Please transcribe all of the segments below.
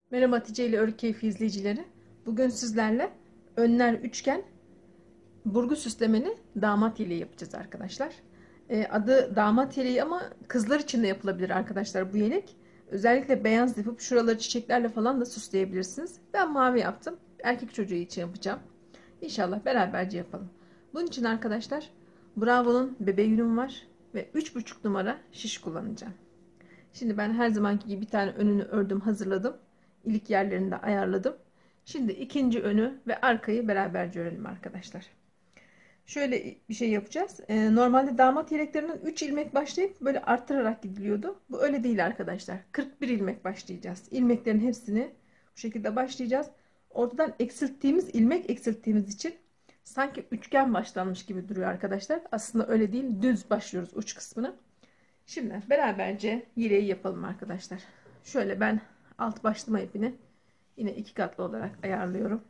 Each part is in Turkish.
Merhaba Hatice ile Örgü Keyfi izleyicileri. Bugün sizlerle önler üçgen burgu süslemeli damat yeleği yapacağız arkadaşlar. Adı damat yeleği ama kızlar için de yapılabilir arkadaşlar bu yelek. Özellikle beyaz yapıp şuraları çiçeklerle falan da süsleyebilirsiniz. Ben mavi yaptım. Erkek çocuğu için yapacağım. İnşallah beraberce yapalım. Bunun için arkadaşlar Bravo'nun bebe yünüm var ve 3,5 numara şiş kullanacağım. Şimdi ben her zamanki gibi bir tane önünü ördüm, hazırladım. İlk yerlerini de ayarladım. Şimdi ikinci önü ve arkayı beraberce örelim arkadaşlar. Şöyle bir şey yapacağız. Normalde damat yeleklerinden 3 ilmek başlayıp böyle arttırarak gidiliyordu. Bu öyle değil arkadaşlar. 41 ilmek başlayacağız. İlmeklerin hepsini bu şekilde başlayacağız. Ortadan eksilttiğimiz ilmek eksilttiğimiz için sanki üçgen başlanmış gibi duruyor arkadaşlar. Aslında öyle değil. Düz başlıyoruz uç kısmını. Şimdi beraberce yeleği yapalım arkadaşlar. Şöyle ben alt başlama ipini yine iki katlı olarak ayarlıyorum.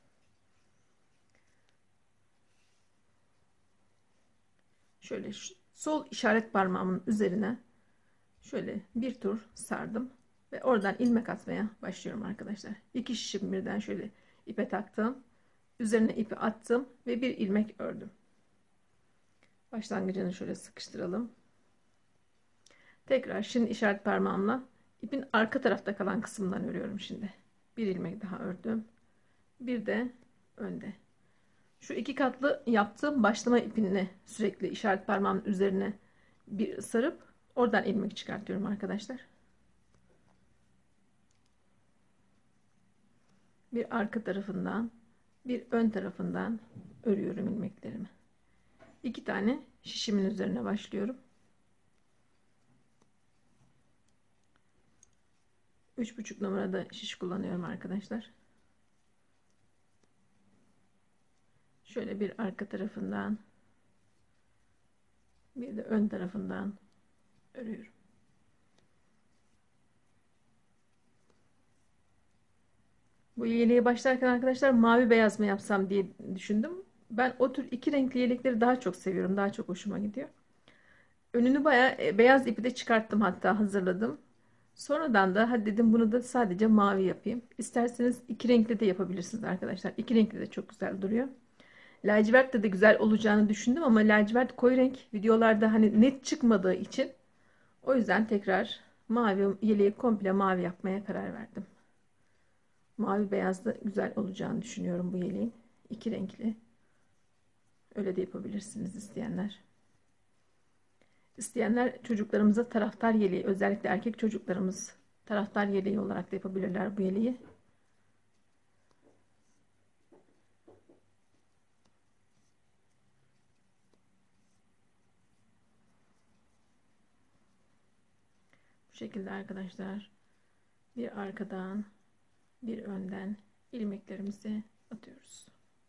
Şöyle şu sol işaret parmağımın üzerine şöyle bir tur sardım ve oradan ilmek atmaya başlıyorum arkadaşlar. İki şişim birden şöyle ipe taktım. Üzerine ipi attım ve bir ilmek ördüm. Başlangıcını şöyle sıkıştıralım. Tekrar şimdi işaret parmağımla ipin arka tarafta kalan kısmından örüyorum şimdi. Bir ilmek daha ördüm. Bir de önde. Şu iki katlı yaptığım başlama ipini sürekli işaret parmağımın üzerine bir sarıp oradan ilmek çıkartıyorum arkadaşlar. Bir arka tarafından, bir ön tarafından örüyorum ilmeklerimi. İki tane şişimin üzerine başlıyorum. 3,5 numarada şiş kullanıyorum arkadaşlar. Şöyle bir arka tarafından, bir de ön tarafından örüyorum. Bu yeleğe başlarken arkadaşlar mavi beyaz mı yapsam diye düşündüm. Ben o tür iki renkli yelekleri daha çok seviyorum. Daha çok hoşuma gidiyor. Önünü bayağı beyaz ipi de çıkarttım, hatta hazırladım. Sonradan da hadi dedim bunu da sadece mavi yapayım. İsterseniz iki renkli de yapabilirsiniz arkadaşlar. İki renkli de çok güzel duruyor. Lacivert de güzel olacağını düşündüm ama lacivert koyu renk videolarda hani net çıkmadığı için o yüzden tekrar mavi yeleği komple mavi yapmaya karar verdim. Mavi beyaz da güzel olacağını düşünüyorum bu yeleğin. İki renkli. Öyle de yapabilirsiniz isteyenler. İsteyenler çocuklarımıza taraftar yeleği, özellikle erkek çocuklarımız taraftar yeleği olarak da yapabilirler bu yeleği. Bu şekilde arkadaşlar bir arkadan bir önden ilmeklerimizi atıyoruz.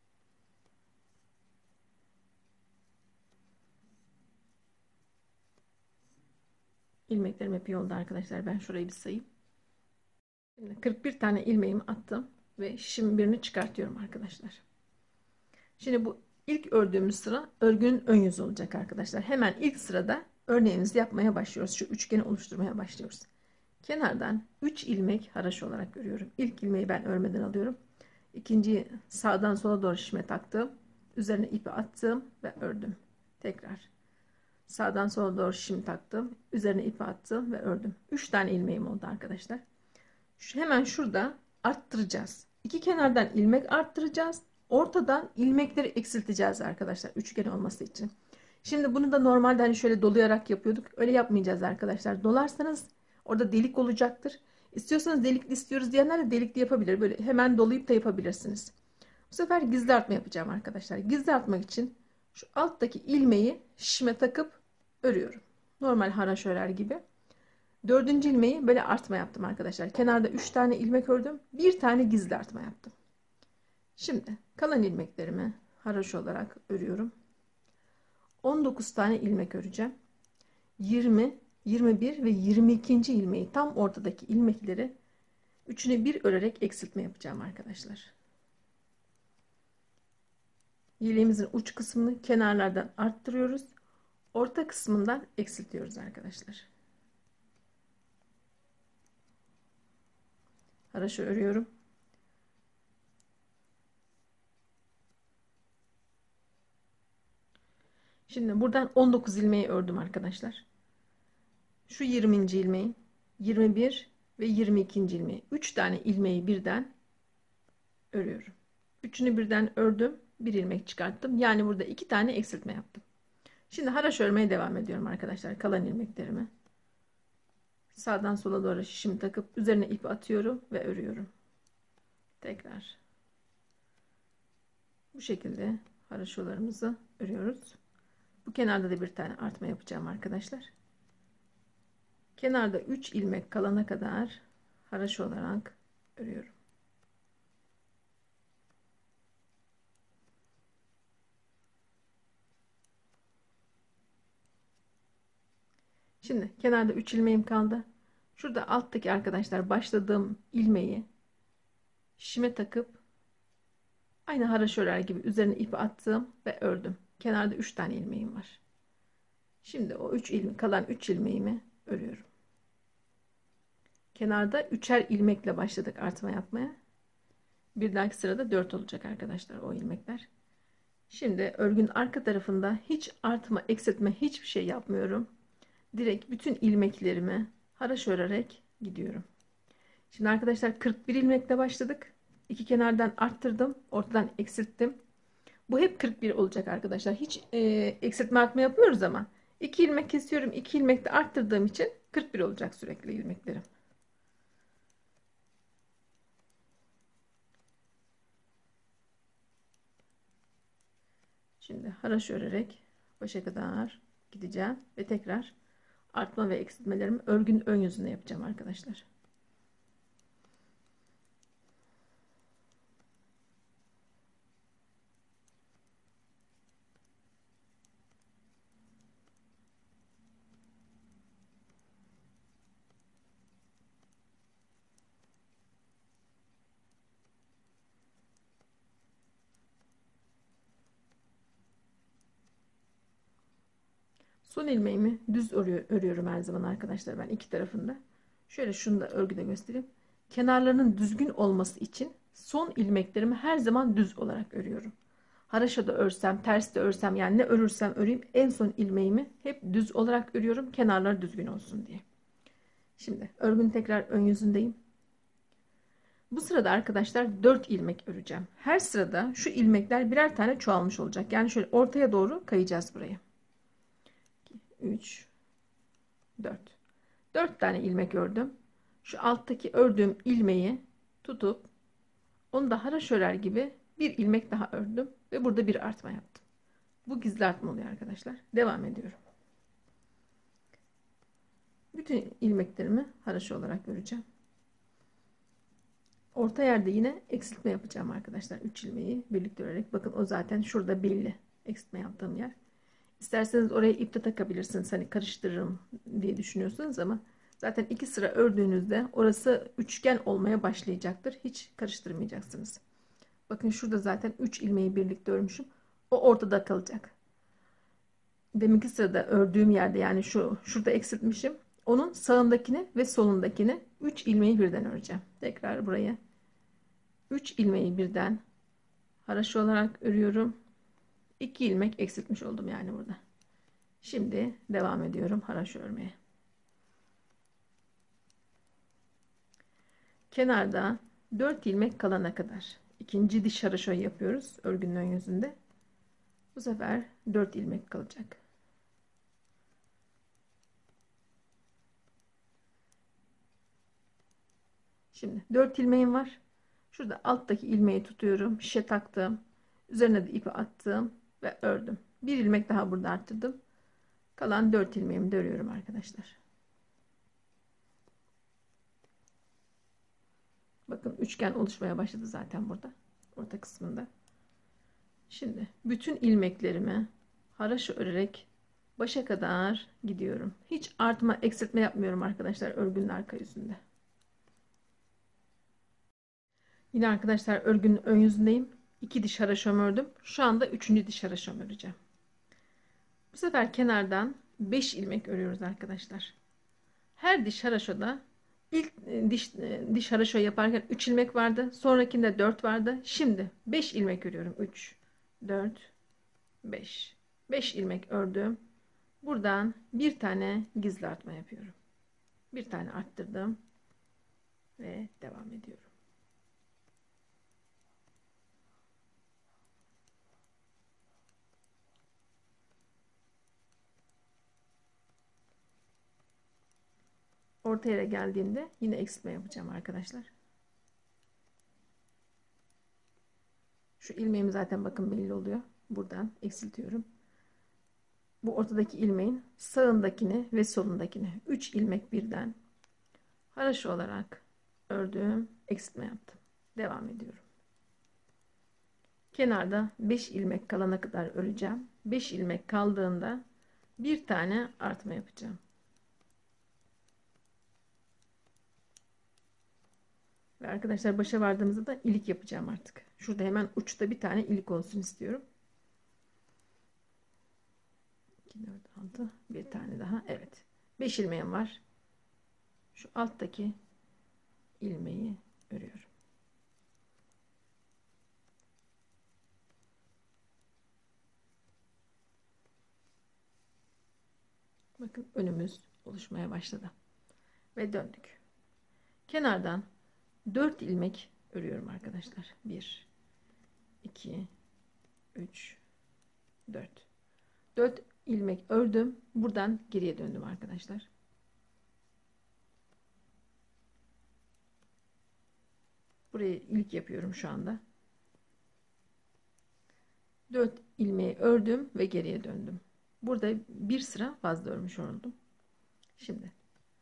İlmeklerim hep yolda arkadaşlar. Ben şurayı bir sayayım. Şimdi 41 tane ilmeğimi attım ve şişimin birini çıkartıyorum arkadaşlar. Şimdi bu ilk ördüğümüz sıra örgünün ön yüzü olacak arkadaşlar. Hemen ilk sırada örneğimizi yapmaya başlıyoruz. Şu üçgeni oluşturmaya başlıyoruz. Kenardan 3 ilmek haraş olarak örüyorum. İlk ilmeği ben örmeden alıyorum. İkinciyi sağdan sola doğru şişime taktım. Üzerine ipi attım ve ördüm. Tekrar sağdan sola doğru şişimi taktım. Üzerine ipi attım ve ördüm. 3 tane ilmeğim oldu arkadaşlar. Hemen şurada arttıracağız. İki kenardan ilmek arttıracağız. Ortadan ilmekleri eksilteceğiz arkadaşlar. Üçgen olması için. Şimdi bunu da normalde hani şöyle dolayarak yapıyorduk. Öyle yapmayacağız arkadaşlar. Dolarsanız orada delik olacaktır. İstiyorsanız delikli istiyoruz diyenler de delikli yapabilir. Böyle hemen dolayıp da yapabilirsiniz. Bu sefer gizli artma yapacağım arkadaşlar. Gizli artmak için şu alttaki ilmeği şişime takıp örüyorum. Normal haraş örer gibi. Dördüncü ilmeği böyle artma yaptım arkadaşlar. Kenarda 3 tane ilmek ördüm. Bir tane gizli artma yaptım. Şimdi kalan ilmeklerimi haraşo olarak örüyorum. 19 tane ilmek öreceğim. 20, 21 ve 22. ilmeği tam ortadaki ilmekleri üçüne bir örerek eksiltme yapacağım arkadaşlar. Yeleğimizin uç kısmını kenarlardan arttırıyoruz. Orta kısmından eksiltiyoruz arkadaşlar. haraşo örüyorum. Şimdi buradan 19 ilmeği ördüm arkadaşlar. Şu 20. ilmeği, 21 ve 22. ilmeği, 3 tane ilmeği birden örüyorum. Üçünü birden ördüm, bir ilmek çıkarttım. Yani burada 2 tane eksiltme yaptım. Şimdi haraşo örmeye devam ediyorum arkadaşlar. Kalan ilmeklerimi sağdan sola doğru şişimi takıp üzerine ip atıyorum ve örüyorum. Tekrar bu şekilde haraşolarımızı örüyoruz. Bu kenarda da bir tane artma yapacağım arkadaşlar. Kenarda 3 ilmek kalana kadar haraşo olarak örüyorum. Şimdi kenarda 3 ilmeğim kaldı. Şurada alttaki arkadaşlar başladığım ilmeği şişime takıp aynı haraşo örer gibi üzerine ipi attım ve ördüm. Kenarda 3 tane ilmeğim var. Şimdi o 3 ilmek, kalan 3 ilmeğimi örüyorum. Kenarda 3'er ilmekle başladık artma yapmaya. Bir dahaki sırada 4 olacak arkadaşlar o ilmekler. Şimdi örgünün arka tarafında hiç artma, eksiltme hiçbir şey yapmıyorum. Direkt bütün ilmeklerimi haraşo örerek gidiyorum. Şimdi arkadaşlar 41 ilmekle başladık. İki kenardan arttırdım. Ortadan eksilttim. Bu hep 41 olacak arkadaşlar. Hiç eksiltme artma yapıyoruz ama 2 ilmek kesiyorum. 2 ilmek de arttırdığım için 41 olacak sürekli ilmeklerim. Şimdi haraşo örerek başa kadar gideceğim ve tekrar artma ve eksiltmelerimi örgünün ön yüzünde yapacağım arkadaşlar. Son ilmeğimi düz örüyorum her zaman arkadaşlar, ben iki tarafında. Şöyle şunu da örgüde göstereyim. Kenarlarının düzgün olması için son ilmeklerimi her zaman düz olarak örüyorum. Haraşo da örsem, ters de örsem, yani ne örürsem öreyim en son ilmeğimi hep düz olarak örüyorum. Kenarlar düzgün olsun diye. Şimdi örgünün tekrar ön yüzündeyim. Bu sırada arkadaşlar 4 ilmek öreceğim. Her sırada şu ilmekler birer tane çoğalmış olacak. Yani şöyle ortaya doğru kayacağız buraya. 3 4 4 tane ilmek ördüm. Şu alttaki ördüğüm ilmeği tutup onu da haraşo örer gibi bir ilmek daha ördüm ve burada bir artma yaptım. Bu gizli artma oluyor arkadaşlar. Devam ediyorum. Bütün ilmeklerimi haraşo olarak öreceğim. Orta yerde yine eksiltme yapacağım arkadaşlar. 3 ilmeği birlikte örerek. Bakın o zaten şurada belli. Eksiltme yaptığım yer. İsterseniz oraya ip de takabilirsiniz. Hani karıştırırım diye düşünüyorsunuz ama zaten 2 sıra ördüğünüzde orası üçgen olmaya başlayacaktır. Hiç karıştırmayacaksınız. Bakın şurada zaten 3 ilmeği birlikte örmüşüm. O ortada kalacak. Deminki sırada ördüğüm yerde, yani şurada eksiltmişim. Onun sağındakini ve solundakini 3 ilmeği birden öreceğim. Tekrar buraya 3 ilmeği birden haraşo olarak örüyorum. 2 ilmek eksiltmiş oldum yani burada. Şimdi devam ediyorum haraşo örmeye. Kenarda 4 ilmek kalana kadar ikinci diş haraşo yapıyoruz örgünün ön yüzünde. Bu sefer 4 ilmek kalacak. Şimdi 4 ilmeğim var. Şurada alttaki ilmeği tutuyorum. Şişe taktım. Üzerine de ipi attım ve ördüm. Bir ilmek daha burada arttırdım. Kalan 4 ilmeğimi de örüyorum arkadaşlar. Bakın üçgen oluşmaya başladı zaten burada. Orta kısmında. Şimdi bütün ilmeklerimi haraşo örerek başa kadar gidiyorum. Hiç artma, eksiltme yapmıyorum arkadaşlar örgünün arka yüzünde. Yine arkadaşlar örgünün ön yüzündeyim. 2 diş haraşom ördüm. Şu anda 3. diş haraşom öreceğim. Bu sefer kenardan 5 ilmek örüyoruz arkadaşlar. Her diş haraşoda İlk diş haraşo yaparken 3 ilmek vardı. Sonrakinde 4 vardı. Şimdi 5 ilmek örüyorum. 3, 4, 5. 5 ilmek ördüm. Buradan bir tane gizli artma yapıyorum. Bir tane arttırdım ve devam ediyorum. Orta yere geldiğimde yine eksiltme yapacağım arkadaşlar. Şu ilmeğim zaten bakın belli oluyor. Buradan eksiltiyorum. Bu ortadaki ilmeğin sağındakini ve solundakini 3 ilmek birden haraşo olarak ördüm, eksiltme yaptım. Devam ediyorum. Kenarda 5 ilmek kalana kadar öreceğim. 5 ilmek kaldığında bir tane artma yapacağım. Ve arkadaşlar başa vardığımızda da ilik yapacağım artık. Şurada hemen uçta bir tane ilik olsun istiyorum. 2, 4, 6, bir tane daha. Evet. 5 ilmeğim var. Şu alttaki ilmeği örüyorum. Bakın önümüz oluşmaya başladı. Ve döndük. Kenardan 4 ilmek örüyorum arkadaşlar. 1, 2, 3, 4. 4 ilmek ördüm. Buradan geriye döndüm arkadaşlar. Buraya ilk yapıyorum şu anda. 4 ilmeği ördüm ve geriye döndüm. Burada bir sıra fazla örmüş oldum. Şimdi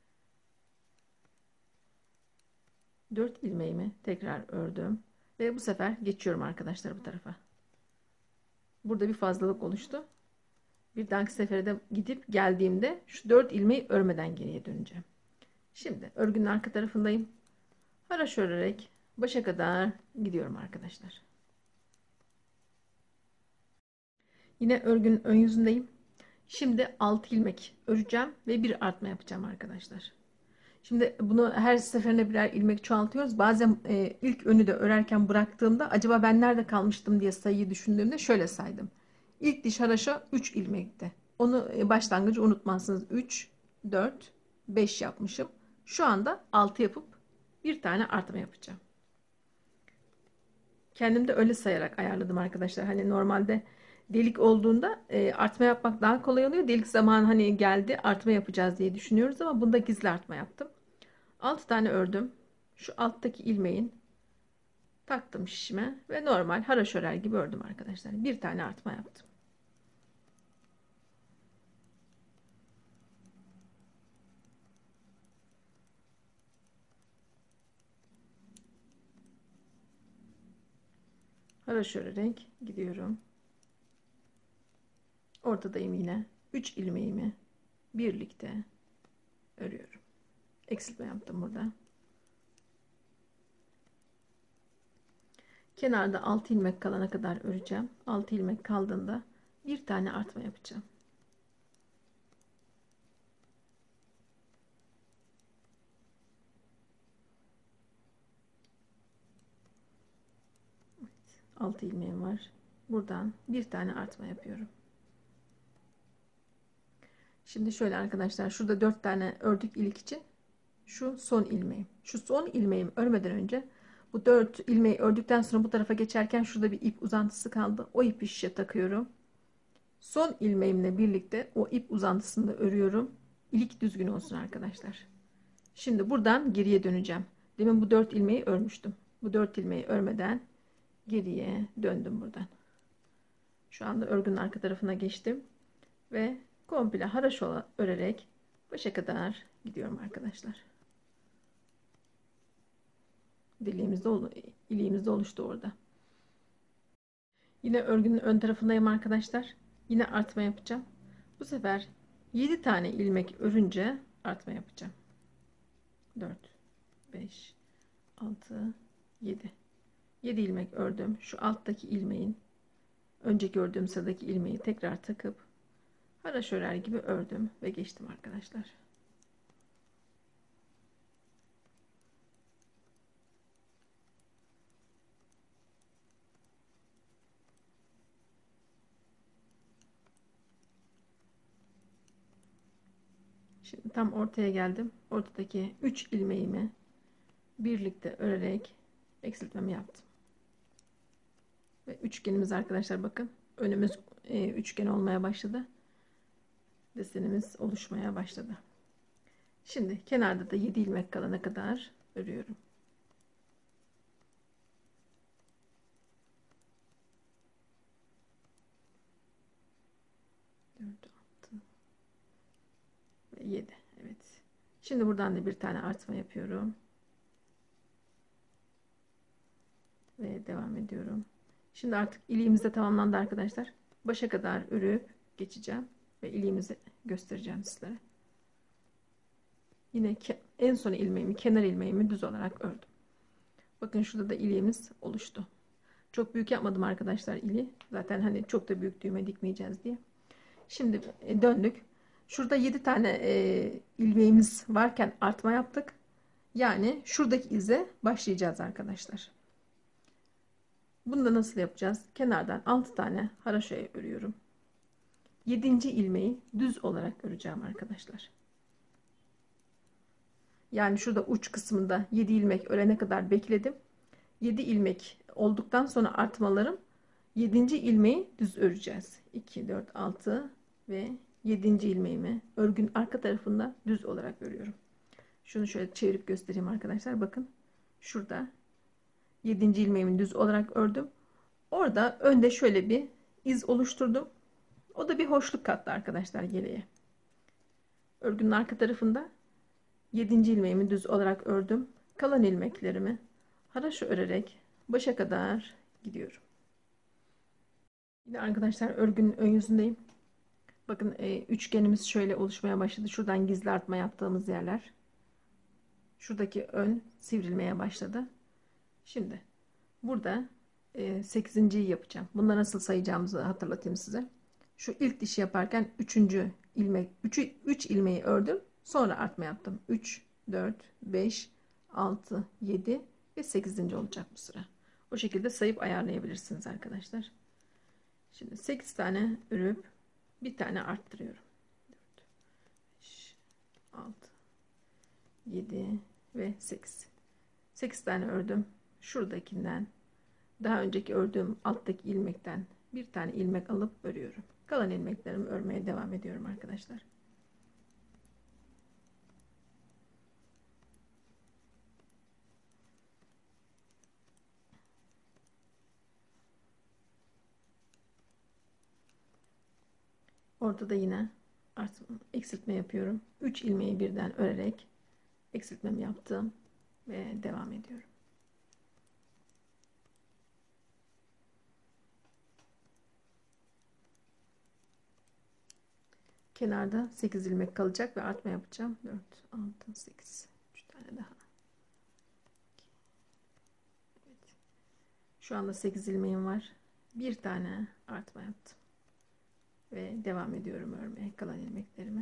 4 ilmeğimi tekrar ördüm ve bu sefer geçiyorum arkadaşlar bu tarafa. Burada bir fazlalık oluştu. Bir dahaki sefere de gidip geldiğimde şu 4 ilmeği örmeden geriye döneceğim. Şimdi örgünün arka tarafındayım. Haraşo örerek başa kadar gidiyorum arkadaşlar. Yine örgünün ön yüzündeyim. Şimdi 6 ilmek öreceğim ve bir artma yapacağım arkadaşlar. Şimdi bunu her seferinde birer ilmek çoğaltıyoruz. Bazen ilk önü de örerken bıraktığımda acaba ben nerede kalmıştım diye sayıyı düşündüğümde şöyle saydım. İlk diş haraşo 3 ilmekti. Onu başlangıcı unutmazsınız. 3, 4, 5 yapmışım. Şu anda 6 yapıp bir tane artma yapacağım. Kendim de öyle sayarak ayarladım arkadaşlar. Hani normalde delik olduğunda artma yapmak daha kolay oluyor. Delik zaman hani geldi artma yapacağız diye düşünüyoruz ama bunda gizli artma yaptım. 6 tane ördüm. Şu alttaki ilmeğin taktım şişime ve normal haraşo örer gibi ördüm arkadaşlar. Bir tane artma yaptım. Haraşo örerek gidiyorum. Ortadayım yine. 3 ilmeğimi birlikte örüyorum. Eksiltme yaptım burada. Kenarda 6 ilmek kalana kadar öreceğim. 6 ilmek kaldığında bir tane artma yapacağım. Evet, 6 ilmeğim var. Buradan bir tane artma yapıyorum. Şimdi şöyle arkadaşlar, şurada 4 tane ördük ilik için. Şu son ilmeğim. Şu son ilmeğimi örmeden önce bu 4 ilmeği ördükten sonra bu tarafa geçerken şurada bir ip uzantısı kaldı. O ipi şişe takıyorum. Son ilmeğimle birlikte o ip uzantısını da örüyorum. İlik düzgün olsun arkadaşlar. Şimdi buradan geriye döneceğim. Demin bu 4 ilmeği örmüştüm. Bu 4 ilmeği örmeden geriye döndüm buradan. Şu anda örgünün arka tarafına geçtim ve komple haraşo örerek başa kadar gidiyorum arkadaşlar. İliğimiz de oluştu orada. Yine örgünün ön tarafındayım arkadaşlar. Yine artma yapacağım. Bu sefer 7 tane ilmek örünce artma yapacağım. 4, 5, 6, 7. 7 ilmek ördüm. Şu alttaki ilmeğin önceki ördüğüm sıradaki ilmeği tekrar takıp haraşo örer gibi ördüm ve geçtim arkadaşlar. Şimdi tam ortaya geldim. Ortadaki 3 ilmeğimi birlikte örerek eksiltmemi yaptım. Ve üçgenimiz arkadaşlar bakın. Önümüz üçgen olmaya başladı. Desenimiz oluşmaya başladı. Şimdi kenarda da 7 ilmek kalana kadar örüyorum. Dört, 6 ve 7. Evet. Şimdi buradan da bir tane artma yapıyorum. Ve devam ediyorum. Şimdi artık iliğimiz de tamamlandı arkadaşlar. Başa kadar örüp geçeceğim ve iliğimizi göstereceğim sizlere. Yine en son ilmeğimi, kenar ilmeğimi düz olarak ördüm. Bakın şurada da iliğimiz oluştu. Çok büyük yapmadım arkadaşlar iliği. Zaten hani çok da büyük düğme dikmeyeceğiz diye. Şimdi döndük. Şurada 7 tane ilmeğimiz varken artma yaptık. Yani şuradaki ize başlayacağız arkadaşlar. Bunu da nasıl yapacağız? Kenardan 6 tane haraşoya örüyorum. 7. ilmeği düz olarak öreceğim arkadaşlar. Yani şurada uç kısmında 7 ilmek örene kadar bekledim. 7 ilmek olduktan sonra artmalarım 7. ilmeği düz öreceğiz. 2, 4, 6 ve 7. ilmeğimi örgünün arka tarafında düz olarak örüyorum. Şunu şöyle çevirip göstereyim arkadaşlar. Bakın şurada 7. ilmeğimi düz olarak ördüm. Orada önde şöyle bir iz oluşturdum. O da bir hoşluk kattı arkadaşlar yeleğe. Örgünün arka tarafında 7. ilmeğimi düz olarak ördüm. Kalan ilmeklerimi haraşo örerek başa kadar gidiyorum. Yine arkadaşlar örgünün ön yüzündeyim. Bakın üçgenimiz şöyle oluşmaya başladı. Şuradan gizli artma yaptığımız yerler. Şuradaki ön sivrilmeye başladı. Şimdi burada 8.'yi yapacağım. Bunları nasıl sayacağımızı hatırlatayım size. Şu ilk dişi yaparken 3. ilmek 3 ilmeği ördüm. Sonra artma yaptım. 3, 4, 5, 6, 7 ve 8. olacak bu sıra. O şekilde sayıp ayarlayabilirsiniz arkadaşlar. Şimdi 8 tane örüp bir tane arttırıyorum. 4, 5, 6, 7 ve 8. 8 tane ördüm. Şuradakinden daha önceki ördüğüm alttaki ilmekten bir tane ilmek alıp örüyorum. Kalan ilmeklerimi örmeye devam ediyorum arkadaşlar. Ortada yine eksiltme yapıyorum. 3 ilmeği birden örerek eksiltmemi yaptım ve devam ediyorum. Kenarda 8 ilmek kalacak ve artma yapacağım. 4, 6, 8. 3 tane daha. Evet. Şu anda 8 ilmeğim var. Bir tane artma yaptım. Ve devam ediyorum örmeye kalan ilmeklerimi.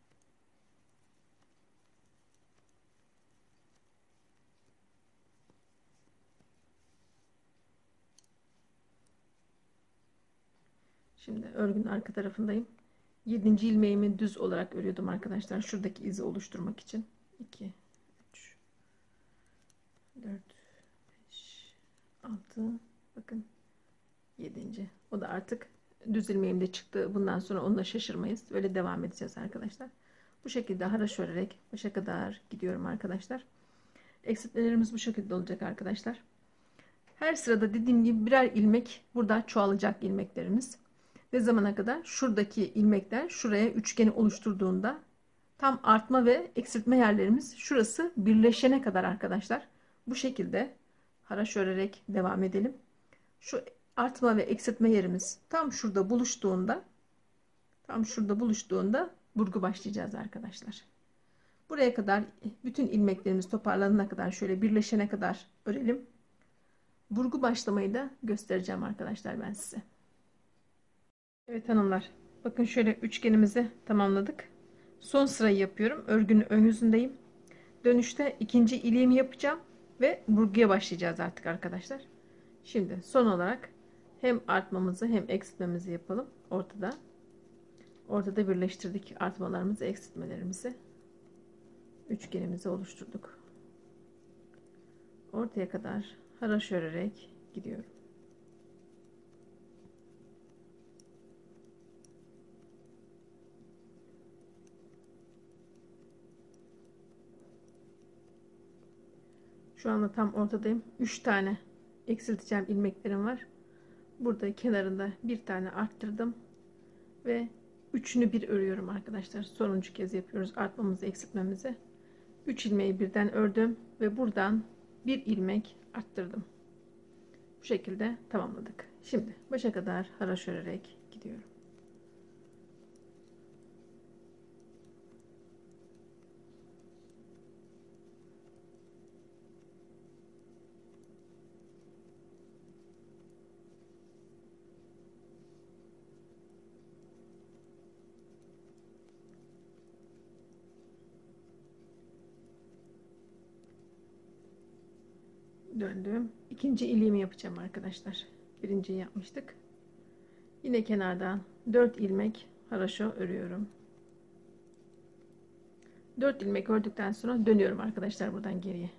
Şimdi örgünün arka tarafındayım. 7. ilmeğimi düz olarak örüyordum arkadaşlar. Şuradaki izi oluşturmak için. 2, 3, 4, 5, 6. Bakın 7. O da artık düz ilmeğim de çıktı. Bundan sonra onunla şaşırmayız. Böyle devam edeceğiz arkadaşlar. Bu şekilde haraş örerek başa kadar gidiyorum arkadaşlar. Eksiltmelerimiz bu şekilde olacak arkadaşlar. Her sırada dediğim gibi birer ilmek burada çoğalacak ilmeklerimiz. Ne zamana kadar? Şuradaki ilmekler şuraya üçgeni oluşturduğunda tam artma ve eksiltme yerlerimiz şurası birleşene kadar arkadaşlar. Bu şekilde haraş örerek devam edelim. Şu artma ve eksiltme yerimiz tam şurada buluştuğunda burgu başlayacağız arkadaşlar. Buraya kadar bütün ilmeklerimiz toparlanana kadar şöyle birleşene kadar örelim. Burgu başlamayı da göstereceğim arkadaşlar ben size. Evet hanımlar, bakın şöyle üçgenimizi tamamladık. Son sırayı yapıyorum. Örgünün ön yüzündeyim. Dönüşte ikinci iliğimi yapacağım ve burguya başlayacağız artık arkadaşlar. Şimdi son olarak hem artmamızı hem eksiltmemizi yapalım. Ortada birleştirdik artmalarımızı, eksiltmelerimizi. üçgenimizi oluşturduk. Ortaya kadar haraşo örerek gidiyorum. Şu anda tam ortadayım. 3 tane eksilteceğim ilmeklerim var. Burada kenarında bir tane arttırdım ve üçünü bir örüyorum arkadaşlar. Sonuncu kez yapıyoruz artmamızı, eksiltmemizi. 3 ilmeği birden ördüm ve buradan bir ilmek arttırdım. Bu şekilde tamamladık. Şimdi başa kadar haraşo örerek gidiyorum. Döndüm. İkinci iliğimi yapacağım arkadaşlar. Birinciyi yapmıştık. Yine kenardan 4 ilmek haraşo örüyorum. 4 ilmek ördükten sonra dönüyorum arkadaşlar buradan geriye.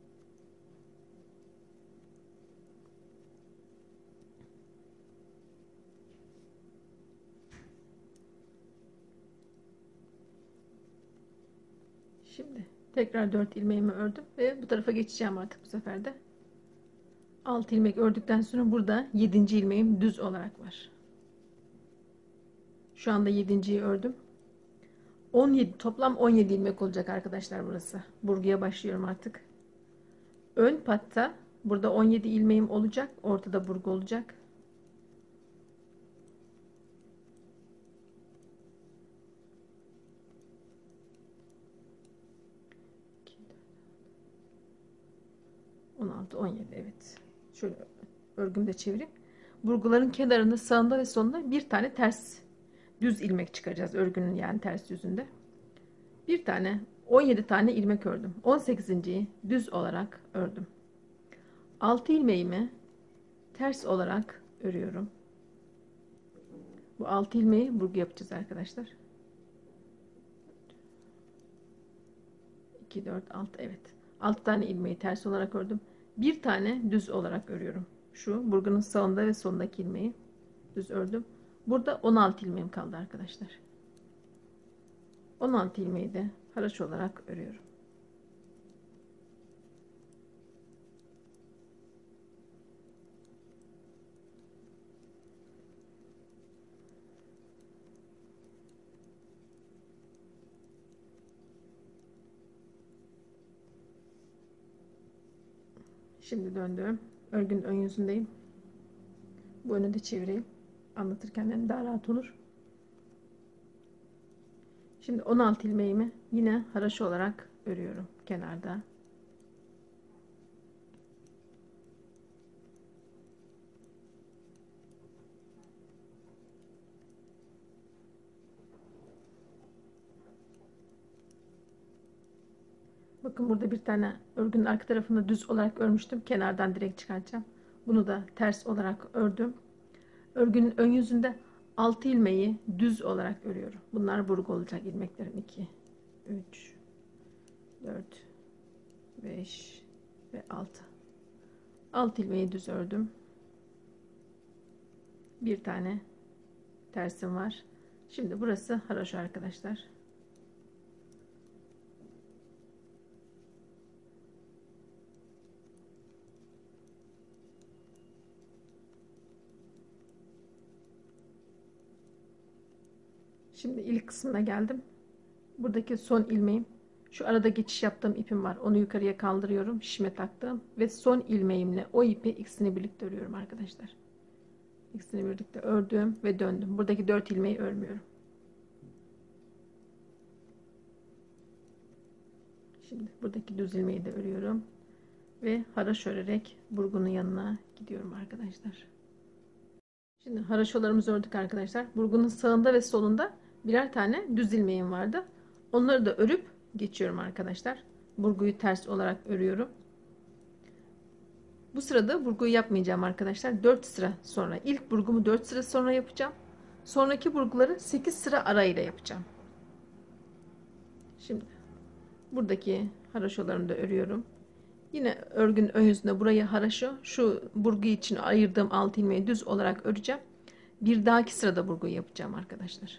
Şimdi tekrar 4 ilmeğimi ördüm ve bu tarafa geçeceğim artık bu sefer de. 6 ilmek ördükten sonra burada 7. ilmeğim düz olarak var. Şu anda 7.'yi ördüm. 17 toplam 17 ilmek olacak arkadaşlar burası. Burguya başlıyorum artık. Ön patta burada 17 ilmeğim olacak. Ortada burgu olacak. On altı, 17, evet. Şöyle örgümü de çevireyim. Burguların kenarında, sağında ve sonunda bir tane ters düz ilmek çıkaracağız örgünün, yani ters yüzünde. Bir tane 17 tane ilmek ördüm. 18.'yi düz olarak ördüm. 6 ilmeğimi ters olarak örüyorum. Bu 6 ilmeği burgu yapacağız arkadaşlar. 2 4 6, evet. 6 tane ilmeği ters olarak ördüm. Bir tane düz olarak örüyorum. Şu burgunun sağında ve sonundaki ilmeği düz ördüm. Burada 16 ilmeğim kaldı arkadaşlar. 16 ilmeği de haraç olarak örüyorum. Şimdi döndüm. Örgünün ön yüzündeyim. Bu önü de çevireyim. Anlatırken hem daha rahat olur. Şimdi 16 ilmeğimi yine haraşo olarak örüyorum kenarda. Bakın burada bir tane örgünün arka tarafında düz olarak örmüştüm. Kenardan direkt çıkartacağım. Bunu da ters olarak ördüm. Örgünün ön yüzünde 6 ilmeği düz olarak örüyorum. Bunlar burgu olacak ilmeklerim. 2, 3, 4, 5 ve 6. 6 ilmeği düz ördüm. Bir tane tersim var. Şimdi burası haraşo arkadaşlar. Şimdi ilk kısmına geldim. Buradaki son ilmeğim, şu arada geçiş yaptığım ipim var. Onu yukarıya kaldırıyorum. Şişime taktım ve son ilmeğimle o ipi ikisini birlikte örüyorum arkadaşlar. İkisini birlikte ördüm ve döndüm. Buradaki 4 ilmeği örmüyorum. Şimdi buradaki düz ilmeği de örüyorum ve haraşo örerek burgunun yanına gidiyorum arkadaşlar. Şimdi haraşolarımızı ördük arkadaşlar. Burgunun sağında ve solunda birer tane düz ilmeğim vardı. Onları da örüp geçiyorum arkadaşlar. Burguyu ters olarak örüyorum. Bu sırada burguyu yapmayacağım arkadaşlar. 4 sıra sonra. İlk burgumu 4 sıra sonra yapacağım. Sonraki burguları 8 sıra arayla yapacağım. Şimdi Buradaki haraşolarımı da örüyorum. Yine örgünün ön yüzünde burayı haraşo, şu burgu için ayırdığım 6 ilmeği düz olarak öreceğim. Bir dahaki sırada burguyu yapacağım arkadaşlar.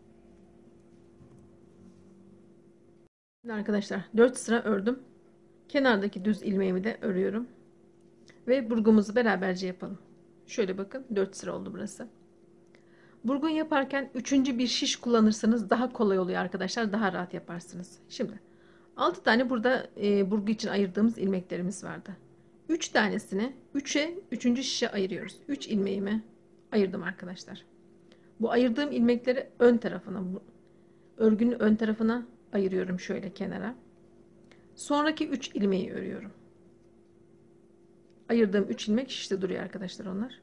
Şimdi arkadaşlar 4 sıra ördüm. Kenardaki düz ilmeğimi de örüyorum. Ve burgumuzu beraberce yapalım. Şöyle bakın 4 sıra oldu burası. Burgun yaparken üçüncü bir şiş kullanırsanız daha kolay oluyor arkadaşlar. Daha rahat yaparsınız. Şimdi 6 tane burada burgu için ayırdığımız ilmeklerimiz vardı. 3 tanesini 3'e 3. şişe ayırıyoruz. 3 ilmeğimi ayırdım arkadaşlar. Bu ayırdığım ilmekleri ön tarafına, örgünün ön tarafına ayırıyorum şöyle kenara. Sonraki 3 ilmeği örüyorum. Ayırdığım 3 ilmek şişte duruyor arkadaşlar onlar.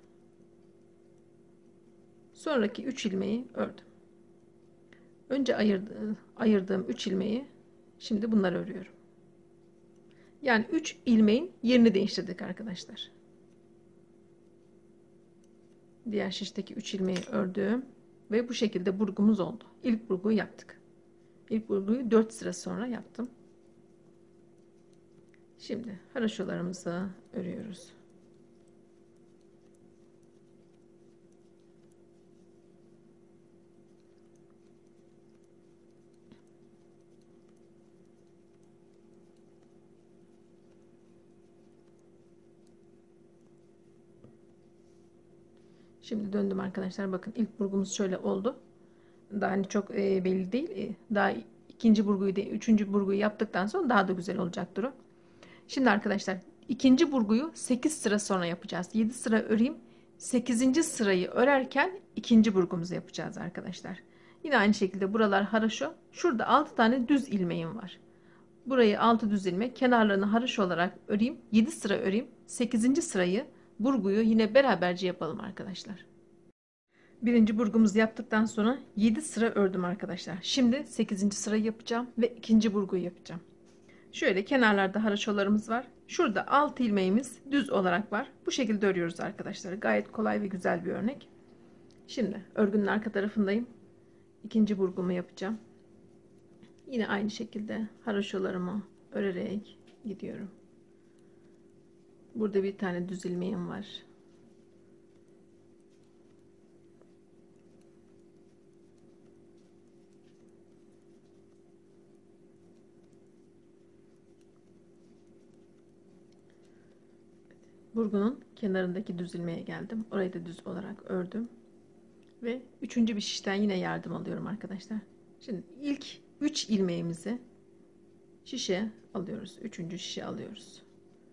Sonraki 3 ilmeği ördüm. Önce ayırdığım 3 ilmeği şimdi bunları örüyorum. Yani 3 ilmeğin yerini değiştirdik arkadaşlar. Diğer şişteki 3 ilmeği ördüm ve bu şekilde burgumuz oldu. İlk burguyu yaptık. İlk burguyu 4 sıra sonra yaptım. Şimdi haraşolarımızı örüyoruz. Şimdi döndüm arkadaşlar. Bakın ilk burgumuz şöyle oldu. Daha hani çok belli değil. Daha ikinci burguyu değil, üçüncü burguyu yaptıktan sonra daha da güzel olacaktır o. Şimdi arkadaşlar ikinci burguyu 8 sıra sonra yapacağız. 7 sıra öreyim. 8. sırayı örerken ikinci burgumuzu yapacağız arkadaşlar. Yine aynı şekilde buralar haraşo. Şurada 6 tane düz ilmeğim var. Burayı 6 düz ilmek, kenarlarını haraşo olarak öreyim. 7 sıra öreyim. 8. sırayı burguyu yine beraberce yapalım arkadaşlar. Birinci burgumuzu yaptıktan sonra 7 sıra ördüm arkadaşlar. Şimdi 8. sırayı yapacağım ve ikinci burguyu yapacağım. Şöyle kenarlarda haraşolarımız var. Şurada 6 ilmeğimiz düz olarak var. Bu şekilde örüyoruz arkadaşlar. Gayet kolay ve güzel bir örnek. Şimdi örgünün arka tarafındayım. İkinci burgumu yapacağım. Yine aynı şekilde haraşolarımı örerek gidiyorum. Burada bir tane düz ilmeğim var. Burgunun kenarındaki düz ilmeğe geldim. Orayı da düz olarak ördüm. Ve üçüncü bir şişten yine yardım alıyorum arkadaşlar. Şimdi ilk 3 ilmeğimizi şişe alıyoruz. Üçüncü şişe alıyoruz.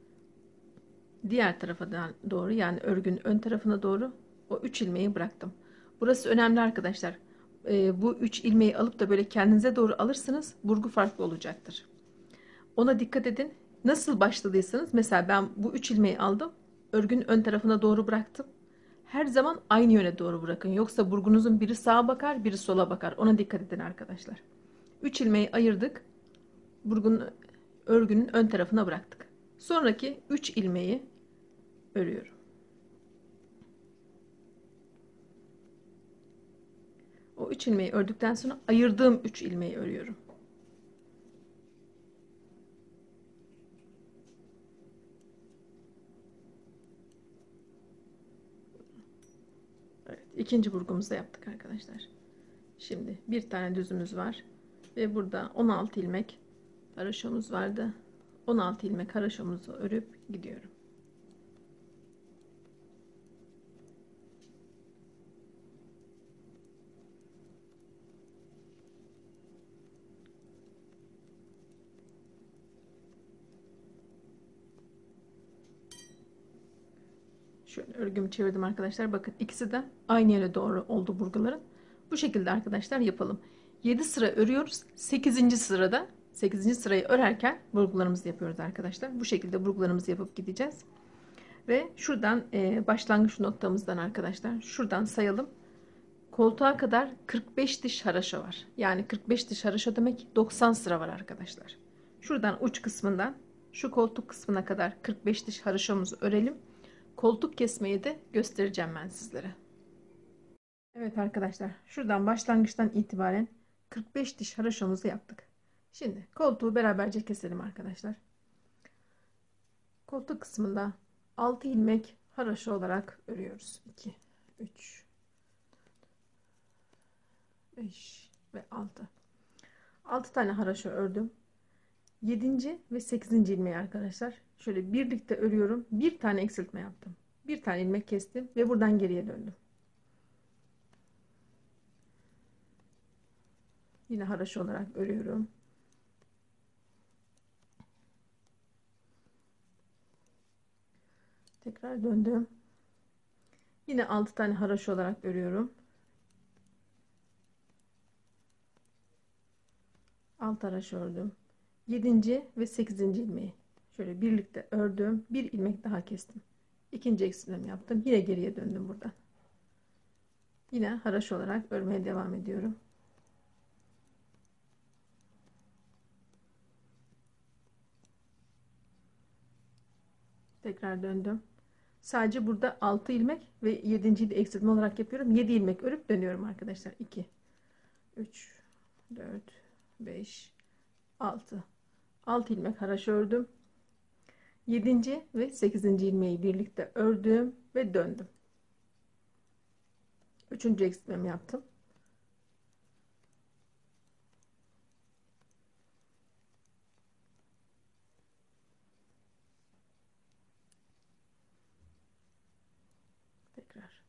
Diğer tarafa doğru, yani örgünün ön tarafına doğru o 3 ilmeği bıraktım. Burası önemli arkadaşlar. Bu 3 ilmeği alıp da böyle kendinize doğru alırsanız burgu farklı olacaktır. Ona dikkat edin. Nasıl başladıysanız, mesela ben bu 3 ilmeği aldım. Örgünün ön tarafına doğru bıraktım. Her zaman aynı yöne doğru bırakın. Yoksa burgunuzun biri sağa bakar, biri sola bakar. Ona dikkat edin arkadaşlar. 3 ilmeği ayırdık. Örgünün ön tarafına bıraktık. Sonraki 3 ilmeği örüyorum. O 3 ilmeği ördükten sonra ayırdığım 3 ilmeği örüyorum. Evet, ikinci burgumuzu da yaptık arkadaşlar. Şimdi bir tane düzümüz var ve burada 16 ilmek haraşomuz vardı. 16 ilmek haraşomuzu örüp gidiyorum. Şöyle örgümü çevirdim arkadaşlar. Bakın ikisi de aynı yere doğru oldu burguların. Bu şekilde arkadaşlar yapalım. 7 sıra örüyoruz. 8. sırada 8. sırayı örerken burgularımızı yapıyoruz arkadaşlar. Bu şekilde burgularımızı yapıp gideceğiz. Ve şuradan başlangıç noktamızdan arkadaşlar şuradan sayalım. Koltuğa kadar 45 diş haraşo var. Yani 45 diş haraşo demek 90 sıra var arkadaşlar. Şuradan uç kısmından şu koltuk kısmına kadar 45 diş haraşomuzu örelim. Koltuk kesmeyi de göstereceğim ben sizlere. Evet arkadaşlar, şuradan başlangıçtan itibaren 45 diş haraşomuzu yaptık. Şimdi koltuğu beraberce keselim arkadaşlar. Koltuk kısmında 6 ilmek haroşa olarak örüyoruz. 2, 3, 5 ve 6. 6 tane haroşa ördüm. 7. ve 8. ilmeği arkadaşlar şöyle birlikte örüyorum. Bir tane eksiltme yaptım. Bir tane ilmek kestim ve buradan geriye döndüm. Yine haroşa olarak örüyorum. Tekrar döndüm. Yine 6 tane haroşa olarak örüyorum. 6 haroşa ördüm. 7. ve 8. ilmeği şöyle birlikte ördüm. Bir ilmek daha kestim. İkinci eksiltmemi yaptım. Yine geriye döndüm buradan. Yine haroşa olarak örmeye devam ediyorum. Tekrar döndüm. Sadece burada 6 ilmek ve 7.'yi de eksiltme olarak yapıyorum. 7 ilmek örüp dönüyorum arkadaşlar. 2, 3, 4, 5, 6. 6 ilmek haroşa ördüm. 7. ve 8. ilmeği birlikte ördüm ve döndüm. 3. eksiltmemi yaptım. Tekrar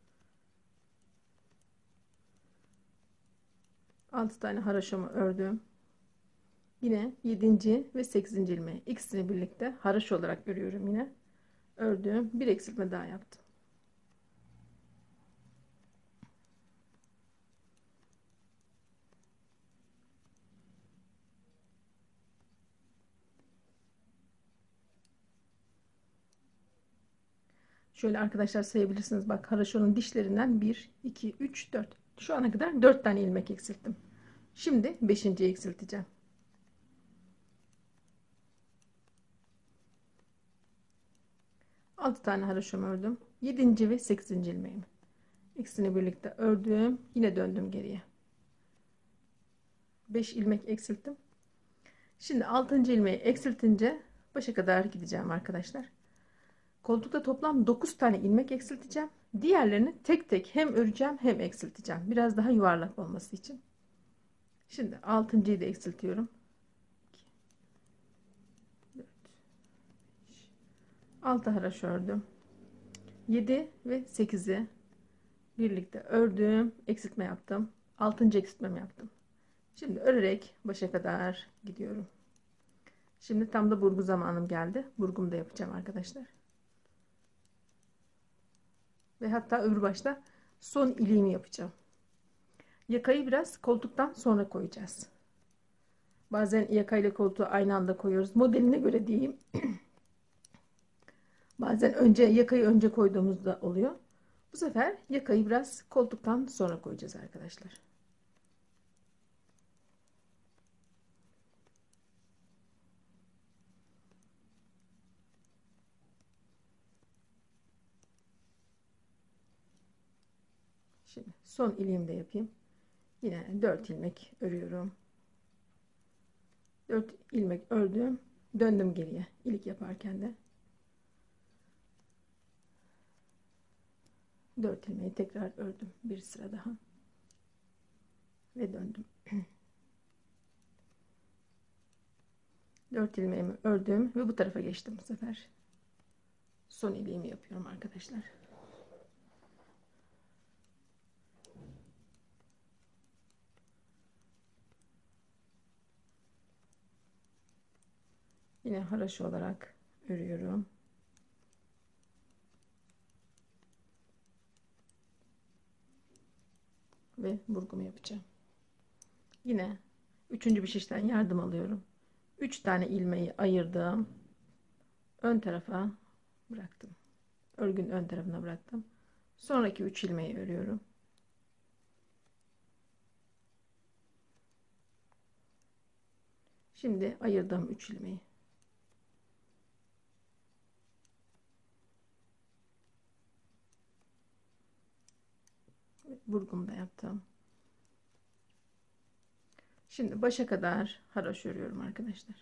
6 tane haroşamı ördüm. Yine 7. ve 8. ilmeği ikisini birlikte haroşa olarak örüyorum yine. Ördüm. Bir eksiltme daha yaptım. Şöyle arkadaşlar sayabilirsiniz. Bak haroşanın dişlerinden 1, 2, 3, 4. Şu ana kadar 4 tane ilmek eksilttim. Şimdi 5.'yi eksilteceğim. Altı tane haroşamı ördüm. 7. ve 8. ilmeğimi. İkisini birlikte ördüm. Yine döndüm geriye. 5 ilmek eksilttim. Şimdi 6. ilmeği eksiltince başa kadar gideceğim arkadaşlar. Koltukta toplam 9 tane ilmek eksilteceğim. Diğerlerini tek tek hem öreceğim hem eksilteceğim. Biraz daha yuvarlak olması için. Şimdi 6.'yı da eksiltiyorum. 6 haroşa ördüm. 7 ve 8'i birlikte ördüm. Eksiltme yaptım. 6. eksiltmemi yaptım. Şimdi örerek başa kadar gidiyorum. Şimdi tam da burgu zamanım geldi. Burgumu da yapacağım arkadaşlar. Ve hatta öbür başta son iliğimi yapacağım. Yakayı biraz koltuktan sonra koyacağız. Bazen yakayla koltuğu aynı anda koyuyoruz. Modeline göre diyeyim. Bazen yakayı önce koyduğumuzda oluyor. Bu sefer yakayı biraz koltuktan sonra koyacağız arkadaşlar. Şimdi son iliğimi de yapayım. Yine 4 ilmek örüyorum. 4 ilmek ördüm. Döndüm geriye. İlik yaparken de 4 ilmeği tekrar ördüm. Bir sıra daha. Ve döndüm. 4 ilmeğimi ördüm ve bu tarafa geçtim bu sefer. Son iliğimi yapıyorum arkadaşlar. Yine haroşa olarak örüyorum. Ve burgumu yapacağım. Yine 3. bir şişten yardım alıyorum. 3 tane ilmeği ayırdım. Ön tarafa bıraktım. Örgünün ön tarafına bıraktım. Sonraki 3 ilmeği örüyorum. Şimdi ayırdığım 3 ilmeği. Burgumu da yaptım. Şimdi başa kadar haraşo örüyorum arkadaşlar.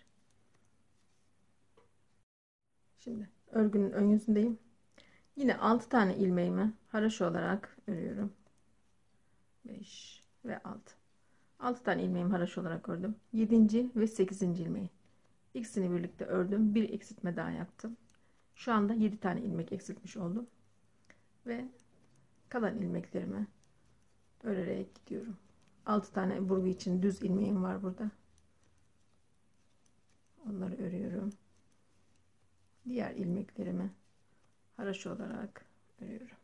Şimdi örgünün ön yüzündeyim. Yine 6 tane ilmeğimi haraşo olarak örüyorum. 5 ve 6. 6 tane ilmeğimi haraşo olarak ördüm. 7. ve 8. ilmeği. İkisini birlikte ördüm. Bir eksiltme daha yaptım. Şu anda 7 tane ilmek eksiltmiş oldum. Ve kalan ilmeklerimi örerek gidiyorum. 6 tane burgu için düz ilmeğim var burada. Onları örüyorum. Diğer ilmeklerimi haraşo olarak örüyorum.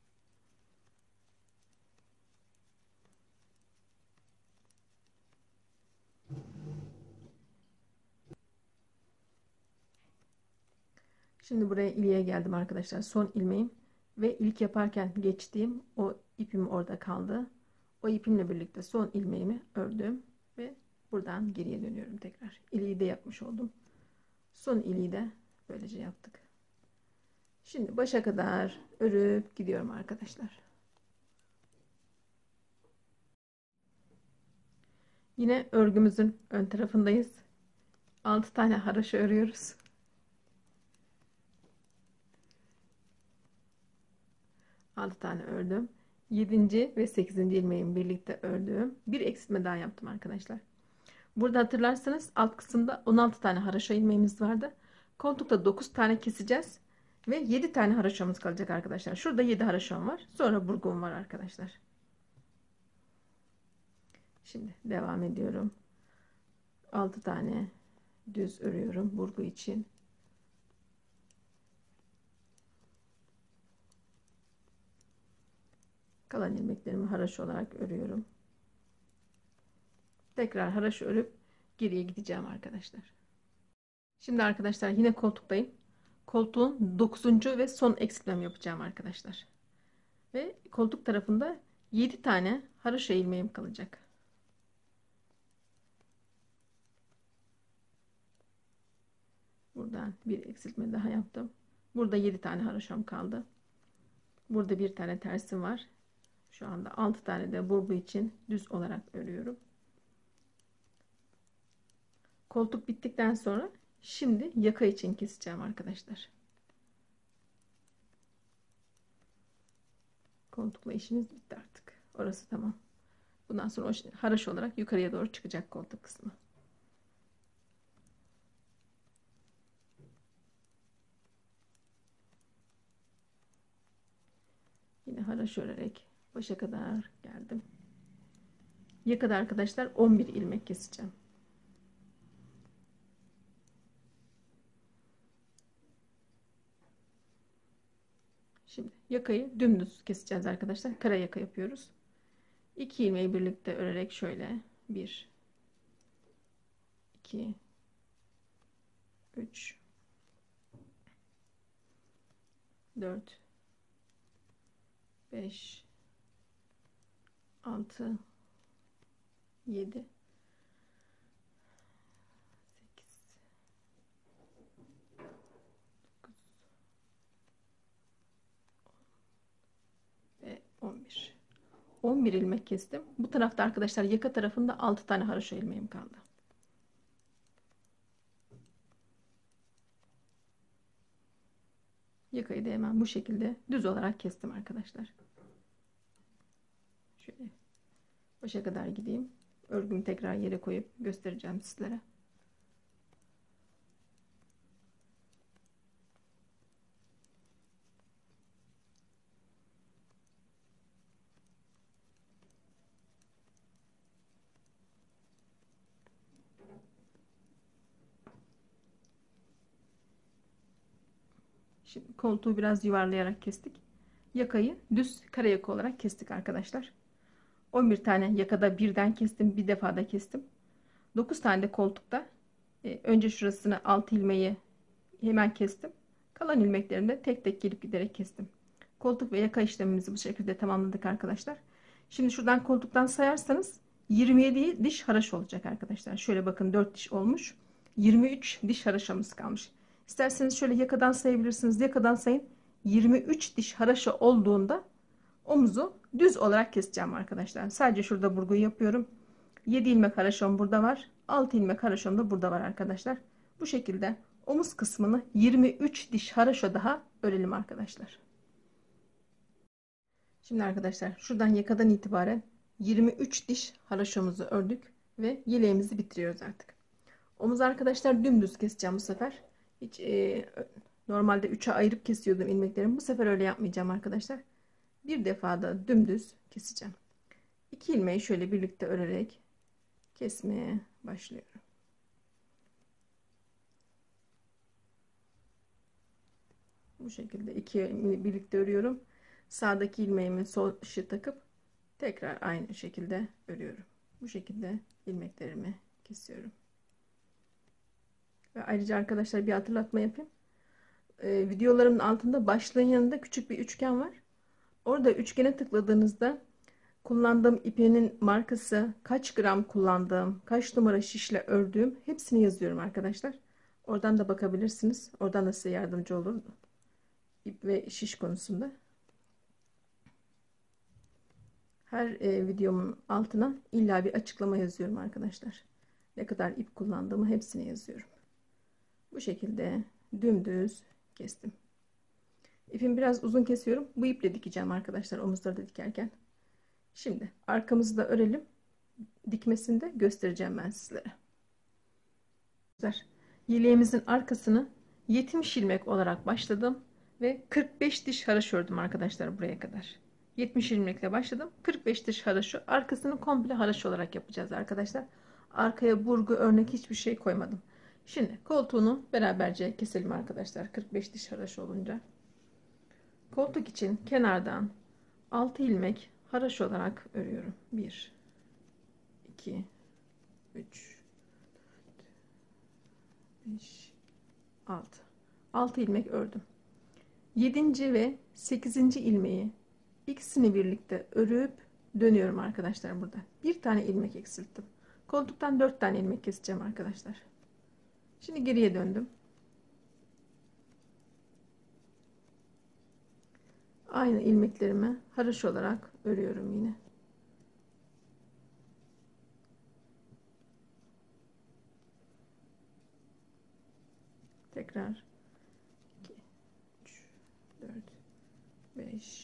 Şimdi buraya iliğe geldim arkadaşlar. Son ilmeğim ve ilk yaparken geçtiğim o ipim orada kaldı. O ipimle birlikte son ilmeğimi ördüm ve buradan geriye dönüyorum tekrar. İliği de yapmış oldum. Son iliği de böylece yaptık. Şimdi başa kadar örüp gidiyorum arkadaşlar. Yine örgümüzün ön tarafındayız. 6 tane haraşo örüyoruz. 6 tane ördüm. 7. ve 8. ilmeğimi birlikte ördüm. Bir eksiltme daha yaptım arkadaşlar. Burada hatırlarsanız alt kısımda 16 tane haraşo ilmeğimiz vardı. Koltukta 9 tane keseceğiz. Ve 7 tane haraşomuz kalacak arkadaşlar. Şurada 7 haraşom var. Sonra burgum var arkadaşlar. Şimdi devam ediyorum. 6 tane düz örüyorum burgu için. Kalan ilmeklerimi haraşo olarak örüyorum. Tekrar haraşo örüp geriye gideceğim arkadaşlar. Şimdi arkadaşlar yine koltuktayım. Koltuğun 9. ve son eksiltmemi yapacağım arkadaşlar. Ve koltuk tarafında 7 tane haraşo ilmeğim kalacak. Buradan bir eksiltme daha yaptım. Burada 7 tane haraşom kaldı. Burada bir tane tersim var. Şu anda 6 tane de burgu için düz olarak örüyorum. Koltuk bittikten sonra şimdi yaka için keseceğim arkadaşlar. Koltukla işimiz bitti artık. Orası tamam. Bundan sonra o haraşo olarak yukarıya doğru çıkacak koltuk kısmı. Yine haraşo örerek başa kadar geldim. Yakada arkadaşlar 11 ilmek keseceğim. Şimdi yakayı dümdüz keseceğiz arkadaşlar. Kara yaka yapıyoruz. 2 ilmeği birlikte örerek şöyle 1 2 3 4 5 6 7 8 ve 11. 11 ilmek kestim. Bu tarafta arkadaşlar yaka tarafında 6 tane haraşo ilmeğim kaldı. Yakayı da hemen bu şekilde düz olarak kestim arkadaşlar. Şöyle başa kadar gideyim. Örgümü tekrar yere koyup göstereceğim sizlere. Şimdi koltuğu biraz yuvarlayarak kestik. Yakayı düz kare yaka olarak kestik arkadaşlar. 11 tane yakada birden kestim. Bir defada kestim. 9 tane de koltukta. Önce şurasını 6 ilmeği hemen kestim. Kalan ilmeklerini de tek tek gelip giderek kestim. Koltuk ve yaka işlemimizi bu şekilde tamamladık arkadaşlar. Şimdi şuradan koltuktan sayarsanız 27 diş haraşo olacak arkadaşlar. Şöyle bakın 4 diş olmuş. 23 diş haraşomuz kalmış. İsterseniz şöyle yakadan sayabilirsiniz. Yakadan sayın. 23 diş haraşo olduğunda omuzu düz olarak keseceğim arkadaşlar. Sadece şurada burguyu yapıyorum. 7 ilmek haraşom burada var. 6 ilmek haraşom da burada var arkadaşlar. Bu şekilde omuz kısmını 23 diş haraşo daha örelim arkadaşlar. Şimdi arkadaşlar şuradan yakadan itibaren 23 diş haraşomuzu ördük ve yeleğimizi bitiriyoruz artık. Omuz arkadaşlar dümdüz keseceğim bu sefer. Hiç normalde 3'e ayırıp kesiyordum ilmeklerimi. Bu sefer öyle yapmayacağım arkadaşlar. Bir defada dümdüz keseceğim. 2 ilmeği şöyle birlikte örerek kesmeye başlıyorum. Bu şekilde 2 birlikte örüyorum. Sağdaki ilmeğimi sol ışığı takıp tekrar aynı şekilde örüyorum. Bu şekilde ilmeklerimi kesiyorum. Ve ayrıca arkadaşlar bir hatırlatma yapayım. Videolarımın altında başlığın yanında küçük bir üçgen var. Orada üçgene tıkladığınızda kullandığım ipinin markası, kaç gram kullandığım, kaç numara şişle ördüğüm hepsini yazıyorum arkadaşlar. Oradan da bakabilirsiniz. Oradan da size yardımcı olur ip ve şiş konusunda. Her videomun altına illa bir açıklama yazıyorum arkadaşlar. Ne kadar ip kullandığımı hepsini yazıyorum. Bu şekilde dümdüz kestim. İpimi biraz uzun kesiyorum. Bu iple dikeceğim arkadaşlar omuzları da dikerken. Şimdi arkamızı da örelim. Dikmesini de göstereceğim ben sizlere. Yeleğimizin arkasını 70 ilmek olarak başladım ve 45 diş haraşo ördüm arkadaşlar buraya kadar. 70 ilmekle başladım. 45 diş haraşo. Arkasını komple haraşo olarak yapacağız arkadaşlar. Arkaya burgu, örnek hiçbir şey koymadım. Şimdi koltuğunu beraberce keselim arkadaşlar. 45 diş haraşo olunca. Koltuk için kenardan 6 ilmek haraşo olarak örüyorum. 1 2 3 5 6 ilmek ördüm. 7. ve 8. ilmeği ikisini birlikte örüp dönüyorum arkadaşlar burada. Bir tane ilmek eksilttim. Koltuktan 4 tane ilmek keseceğim arkadaşlar. Şimdi geriye döndüm. Aynı ilmeklerimi haraşo olarak örüyorum yine. Tekrar 2 3 4 5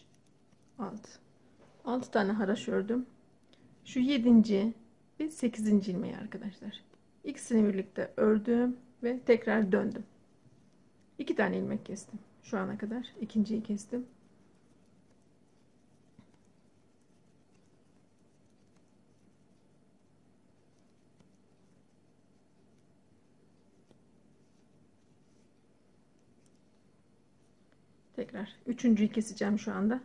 6 tane haraşo ördüm. Şu 7. ve 8. ilmeği arkadaşlar. İkisini birlikte ördüm ve tekrar döndüm. 2 tane ilmek kestim. Şu ana kadar ikinciyi kestim. Tekrar üçüncüyü keseceğim şu anda.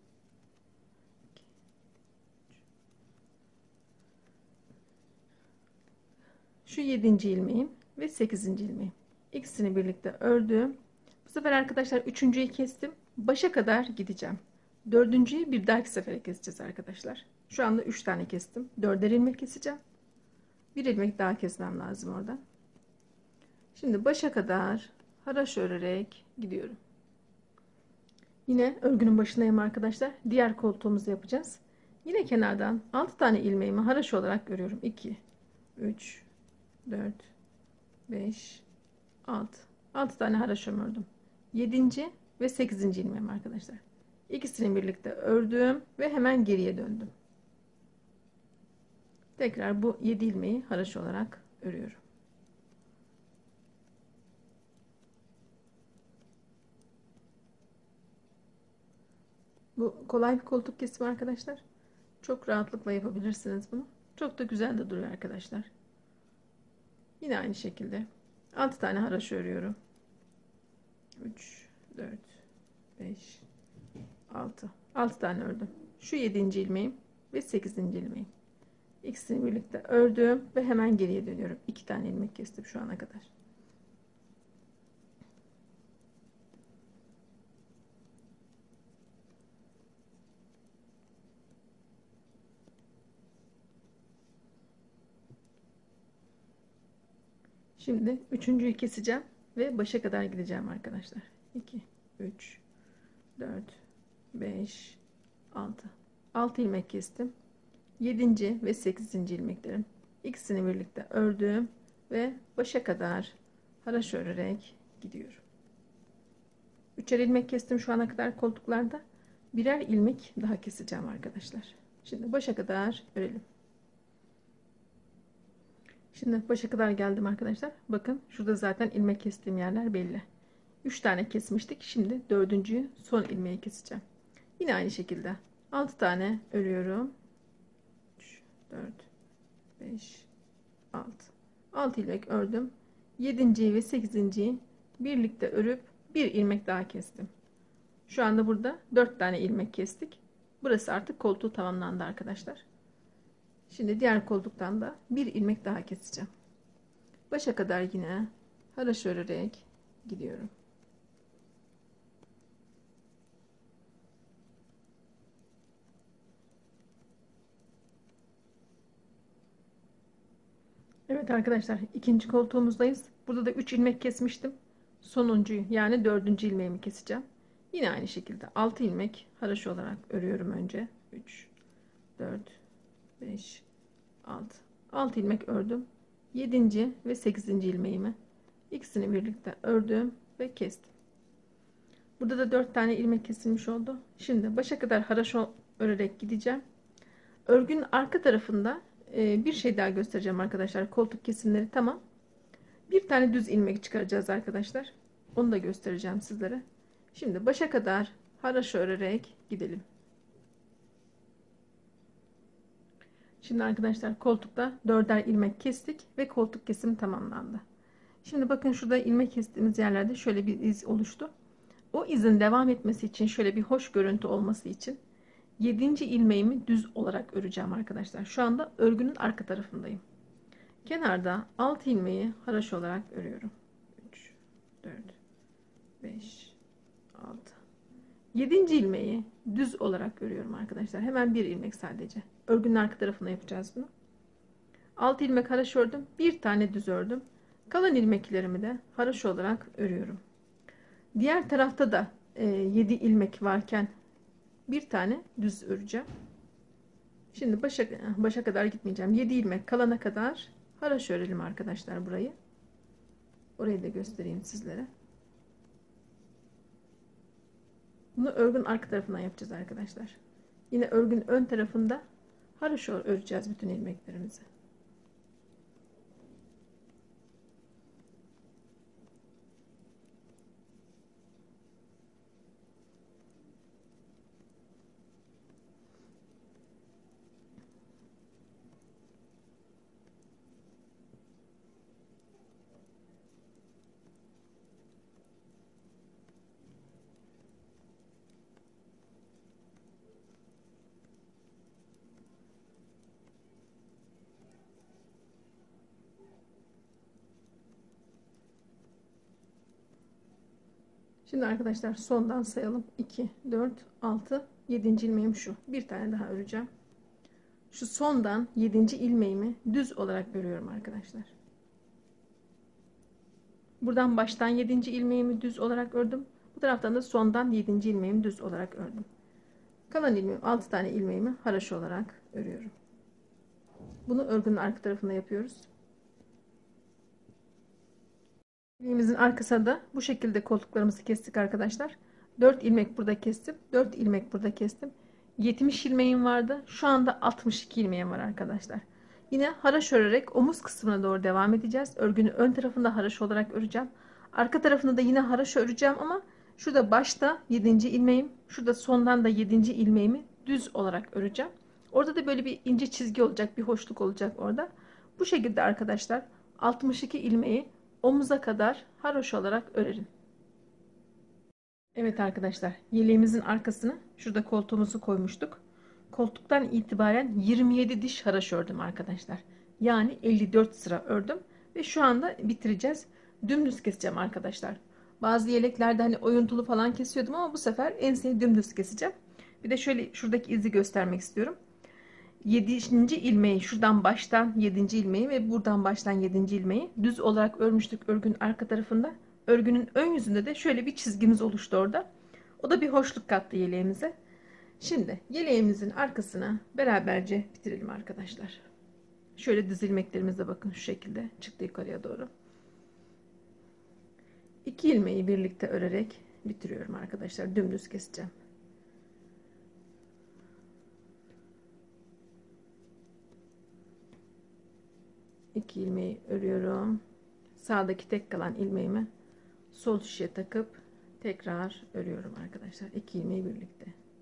Şu 7. ilmeğim ve 8. ilmeğim. İkisini birlikte ördüm. Bu sefer arkadaşlar üçüncüyü kestim. Başa kadar gideceğim. Dördüncüyü bir dahaki sefere keseceğiz arkadaşlar. Şu anda 3 tane kestim. 4'er ilmek keseceğim. Bir ilmek daha kesmem lazım oradan. Şimdi başa kadar haraşo örerek gidiyorum. Yine örgünün başındayım arkadaşlar. Diğer koltuğumuzu yapacağız. Yine kenardan 6 tane ilmeğimi haraşo olarak örüyorum. 2 3 4 5 6 tane haraşo ördüm. 7. ve 8. ilmeğim arkadaşlar. İkisini birlikte ördüm ve hemen geriye döndüm. Tekrar bu 7 ilmeği haraşo olarak örüyorum. Bu kolay bir koltuk kesimi arkadaşlar. Çok rahatlıkla yapabilirsiniz bunu. Çok da güzel de duruyor arkadaşlar. Yine aynı şekilde 6 tane haraşo örüyorum. 3 4 5 6 tane ördüm. Şu 7. ilmeğim ve 8. ilmeğim. İkisini birlikte ördüm ve hemen geriye dönüyorum. 2 tane ilmek kestim şu ana kadar. Şimdi üçüncüyü keseceğim ve başa kadar gideceğim arkadaşlar. 2 3 4 5 6 ilmek kestim. 7. ve 8. ilmeklerim. İkisini birlikte ördüm ve başa kadar haraş örerek gidiyorum. Üçer ilmek kestim şu ana kadar koltuklarda. Birer ilmek daha keseceğim arkadaşlar. Şimdi başa kadar örelim. Şimdi başa kadar geldim arkadaşlar. Bakın şurada zaten ilmek kestiğim yerler belli. 3 tane kesmiştik. Şimdi dördüncüyü, son ilmeği keseceğim. Yine aynı şekilde 6 tane örüyorum. 3, 4, 5, 6. 6 ilmek ördüm. 7. ve 8.'yi birlikte örüp bir ilmek daha kestim. Şu anda burada 4 tane ilmek kestik. Burası artık koltuğu tamamlandı arkadaşlar. Şimdi diğer koltuktan da bir ilmek daha keseceğim. Başa kadar yine haraş örerek gidiyorum. Evet arkadaşlar, ikinci koltuğumuzdayız. Burada da 3 ilmek kesmiştim. Sonuncuyu yani 4. ilmeğimi keseceğim. Yine aynı şekilde 6 ilmek haraş olarak örüyorum önce. 3, 4, 5, 6. 6 ilmek ördüm. 7. ve 8. ilmeğimi ikisini birlikte ördüm ve kestim. Burada da 4 tane ilmek kesilmiş oldu. Şimdi başa kadar haraş örerek gideceğim. Örgünün arka tarafında bir şey daha göstereceğim arkadaşlar. Koltuk kesimleri tamam. Bir tane düz ilmek çıkaracağız arkadaşlar. Onu da göstereceğim sizlere. Şimdi başa kadar haraşo örerek gidelim. Şimdi arkadaşlar koltukta 4'er ilmek kestik ve koltuk kesimi tamamlandı. Şimdi bakın şurada ilmek kestiğimiz yerlerde şöyle bir iz oluştu. O izin devam etmesi için, şöyle bir hoş görüntü olması için 7. ilmeğimi düz olarak öreceğim arkadaşlar. Şu anda örgünün arka tarafındayım. Kenarda 6 ilmeği haraşo olarak örüyorum. 3, 4, 5, 6. 7. ilmeği düz olarak örüyorum arkadaşlar. Hemen bir ilmek sadece. Örgünün arka tarafına yapacağız bunu. 6 ilmek haraşo ördüm. Bir tane düz ördüm. Kalan ilmeklerimi de haraşo olarak örüyorum. Diğer tarafta da 7 ilmek varken bir tane düz öreceğim. Şimdi başa kadar gitmeyeceğim. 7 ilmek kalana kadar haraşo örelim arkadaşlar burayı. Orayı da göstereyim sizlere. Bunu örgünün arka tarafından yapacağız arkadaşlar. Yine örgünün ön tarafında haraşo öreceğiz bütün ilmeklerimizi. Şimdi arkadaşlar sondan sayalım. 2, 4, 6, 7. ilmeğim şu. Bir tane daha öreceğim. Şu sondan 7. ilmeğimi düz olarak örüyorum arkadaşlar. Buradan baştan 7. ilmeğimi düz olarak ördüm. Bu taraftan da sondan 7. ilmeğimi düz olarak ördüm. Kalan ilmeğim 6 tane ilmeğimi haraşo olarak örüyorum. Bunu örgünün arka tarafında yapıyoruz. İlmeğimizin arkasında da bu şekilde koltuklarımızı kestik arkadaşlar. 4 ilmek burada kestim. 4 ilmek burada kestim. 70 ilmeğim vardı. Şu anda 62 ilmeğim var arkadaşlar. Yine haraşo örerek omuz kısmına doğru devam edeceğiz. Örgünün ön tarafında haraşo olarak öreceğim. Arka tarafında da yine haraşo öreceğim ama şurada başta 7. ilmeğim, şurada sondan da 7. ilmeğimi düz olarak öreceğim. Orada da böyle bir ince çizgi olacak, bir hoşluk olacak orada. Bu şekilde arkadaşlar 62 ilmeği omuza kadar haraşo olarak örelim. Evet arkadaşlar, yeleğimizin arkasına şurada koltuğumuzu koymuştuk. Koltuktan itibaren 27 diş haraşo ördüm arkadaşlar. Yani 54 sıra ördüm ve şu anda bitireceğiz. Dümdüz keseceğim arkadaşlar. Bazı yeleklerde hani oyuntulu falan kesiyordum ama bu sefer enseyi dümdüz keseceğim. Bir de şöyle şuradaki izi göstermek istiyorum. 7. ilmeği şuradan baştan 7. ilmeği ve buradan baştan 7. ilmeği düz olarak örmüştük örgünün arka tarafında. Örgünün ön yüzünde de şöyle bir çizgimiz oluştu orada. O da bir hoşluk kattı yeleğimize. Şimdi yeleğimizin arkasına beraberce bitirelim arkadaşlar. Şöyle diz ilmeklerimize bakın, şu şekilde çıktı yukarıya doğru. 2 ilmeği birlikte örerek bitiriyorum arkadaşlar. Dümdüz keseceğim. İki ilmeği örüyorum. Sağdaki tek kalan ilmeğimi sol şişe takıp tekrar örüyorum arkadaşlar. 2 ilmeği birlikte.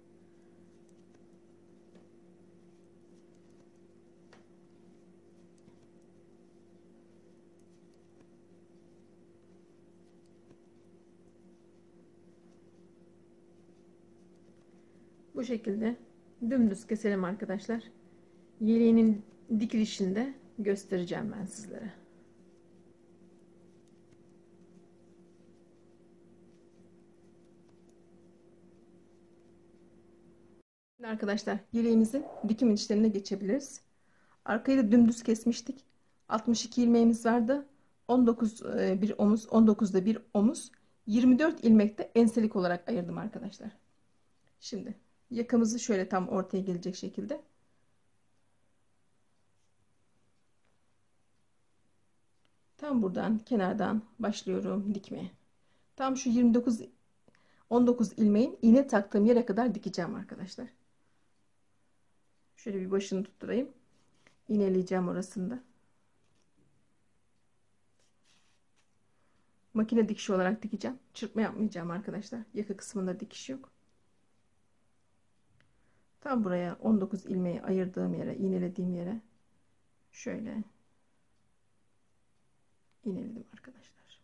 Bu şekilde dümdüz keselim arkadaşlar. Yeleğinin dikilişini de göstereceğim ben sizlere. Şimdi arkadaşlar yeleğimizin dikim işlemine geçebiliriz. Arkayı da dümdüz kesmiştik. 62 ilmeğimiz vardı. 19 bir omuz, 19'da bir omuz, 24 ilmek de enselik olarak ayırdım arkadaşlar. Şimdi yakamızı şöyle tam ortaya gelecek şekilde tam buradan kenardan başlıyorum dikmeye. Tam şu 19 ilmeğin iğne taktığım yere kadar dikeceğim arkadaşlar. Şöyle bir başını tutturayım. İğneleyeceğim orasında. Makine dikişi olarak dikeceğim. Çırpma yapmayacağım arkadaşlar. Yaka kısmında dikiş yok. Tam buraya 19 ilmeği ayırdığım yere, iğnelediğim yere şöyle iğneledim arkadaşlar.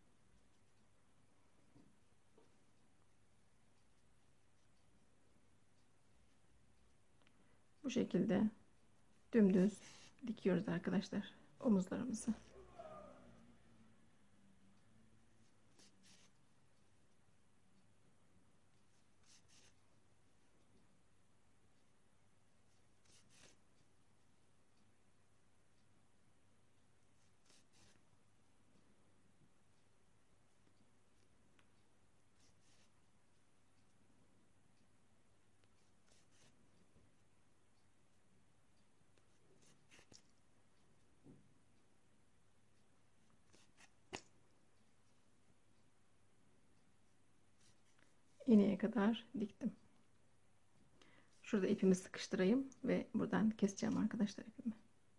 Bu şekilde dümdüz dikiyoruz arkadaşlar omuzlarımızı. İğneye kadar diktim. Şurada ipimi sıkıştırayım ve buradan keseceğim arkadaşlar ipimi.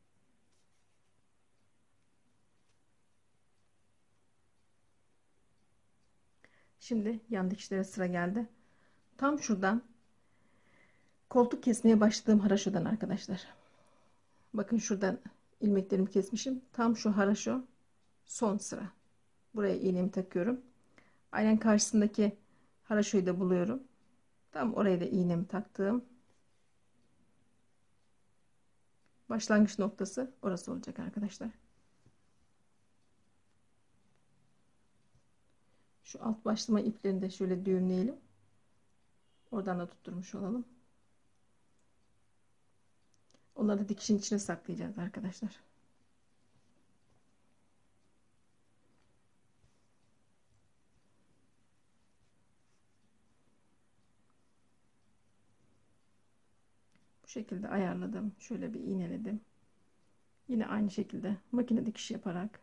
Şimdi yan dikişlere sıra geldi. Tam şuradan koltuk kesmeye başladığım haraşodan arkadaşlar. Bakın şuradan ilmeklerimi kesmişim. Tam şu haraşo son sıra. Buraya iğnemi takıyorum. Aynen karşısındaki haraşoyu da buluyorum. Tam oraya da iğnemi taktım. Başlangıç noktası orası olacak arkadaşlar. Şu alt başlama iplerini de şöyle düğümleyelim. Oradan da tutturmuş olalım. Onları dikişin içine saklayacağız arkadaşlar. Bu şekilde ayarladım. Şöyle bir iğneledim. Yine aynı şekilde makine dikiş yaparak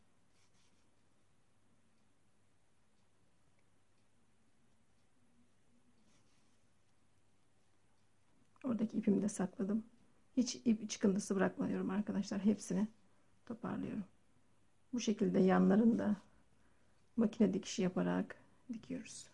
oradaki ipimi de sakladım. Hiç ip çıkıntısı bırakmıyorum arkadaşlar. Hepsini toparlıyorum. Bu şekilde yanlarında makine dikişi yaparak dikiyoruz.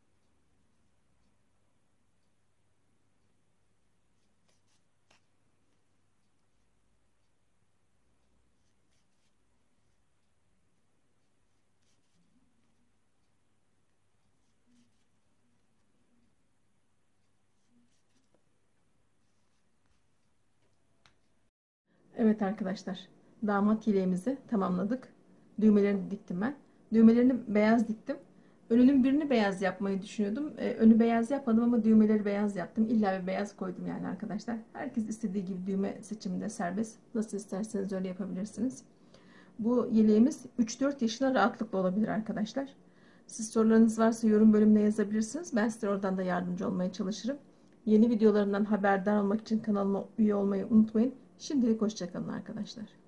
Evet arkadaşlar, damat yeleğimizi tamamladık. Düğmelerini diktim ben. Düğmelerini beyaz diktim. Önünün birini beyaz yapmayı düşünüyordum. Önü beyaz yapmadım ama düğmeleri beyaz yaptım. İlla bir beyaz koydum yani arkadaşlar. Herkes istediği gibi düğme seçiminde serbest. Nasıl isterseniz öyle yapabilirsiniz. Bu yeleğimiz 3-4 yaşına rahatlıkla olabilir arkadaşlar. Siz sorularınız varsa yorum bölümüne yazabilirsiniz. Ben size oradan da yardımcı olmaya çalışırım. Yeni videolarımdan haberdar olmak için kanalıma üye olmayı unutmayın. Şimdilik hoşça kalın arkadaşlar.